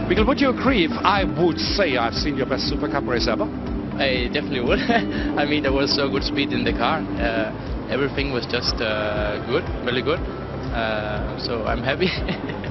Mikkel, would you agree if I would say I've seen your best Super Cup race ever? I definitely would. I mean, there was so good speed in the car. Everything was just good, really good. So I'm happy.